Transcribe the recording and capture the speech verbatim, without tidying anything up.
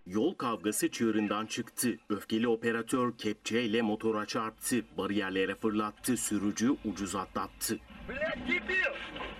Yol kavgası çığırından çıktı. Öfkeli operatör kepçeyle motora çarptı. Bariyerlere fırlattı. Sürücü ucuz atlattı. Блядь, дебил!